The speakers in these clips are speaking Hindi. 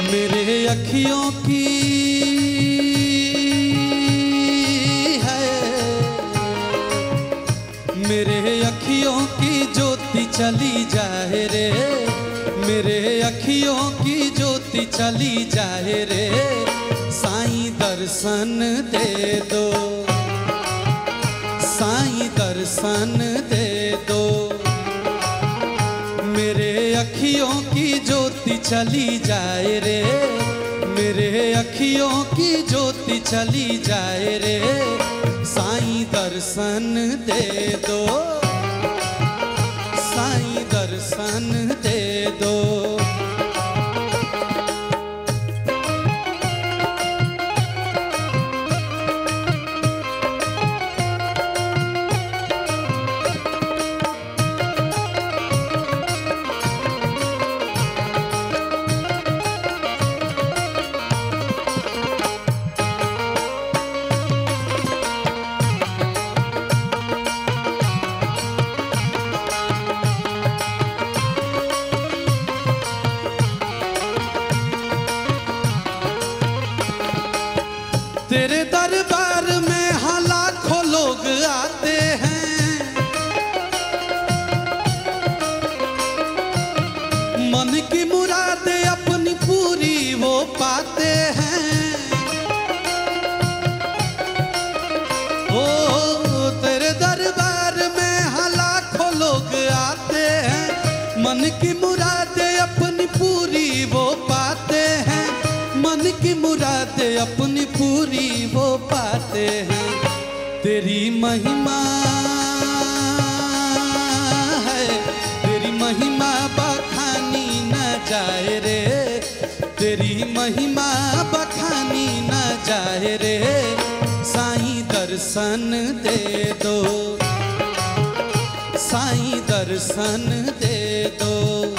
मेरे अखियों की है, मेरे अखियों की ज्योति चली जाए रे, मेरे अखियों की ज्योति चली जाए रे, साईं दर्शन दे दो, साईं दर्शन दे दो। मेरे अखियों की ज्योति चली जाए रे, मेरे अखियों की ज्योति चली जाए रे, साईं दर्शन दे दो, साईं दर्शन दे दो। तेरे दरबार में हाँ लाखों लोग आते हैं, मन की मुरादें अपनी पूरी वो पाते हैं। ओ तेरे दरबार में हाँ लाखों लोग आते हैं, मन की मुरादें अपनी पूरी वो पाते हैं, मन की मुरादें अपनी पूरी वो पाते हैं। तेरी महिमा है, तेरी महिमा बखानी न जाए रे, तेरी महिमा बखानी न जाए रे, साईं दर्शन दे दो, साईं दर्शन दे दो।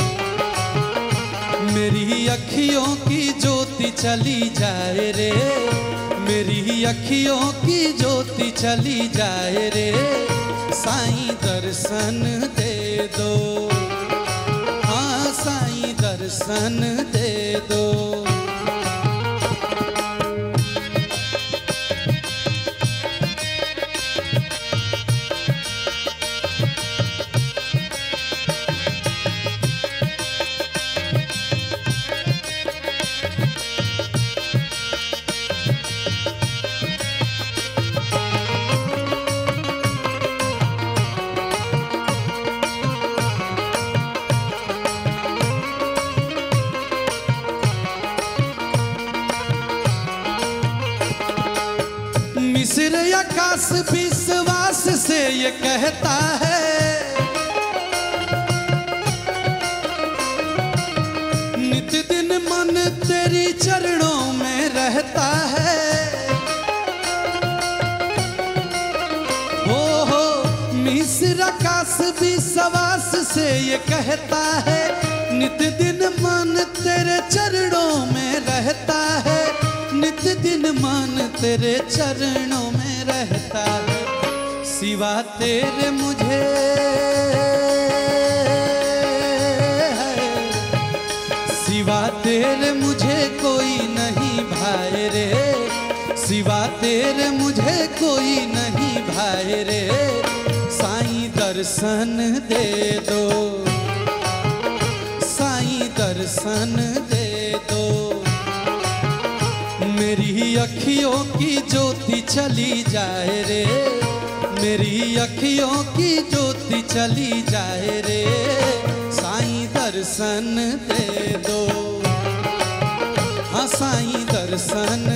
मेरी अखियों की ज्योति चली जाए रे, मेरी अखियों की ज्योति चली जाए रे, साईं दर्शन दे दो, हाँ साईं दर्शन दे दो। मिस्र आकाश विश्वास से ये कहता है, नित दिन मन तेरी चरणों में रहता है। हो मिस्र आकाश विश्वास से ये कहता है, नित दिन मन तेरे चरणों में रहता है, नित दिन मन तेरे चरणों में रहता है। सिवा तेरे मुझे है, सिवा तेरे मुझे कोई नहीं भाई रे, सिवा तेरे मुझे कोई नहीं भाई रे, साईं दर्शन दे दो, साईं दर्शन दे दो। मेरी अखियों की ज्योति चली जाए रे, मेरी अखियों की ज्योति चली जाए रे, साईं दर्शन दे दो, हाँ साईं दर्शन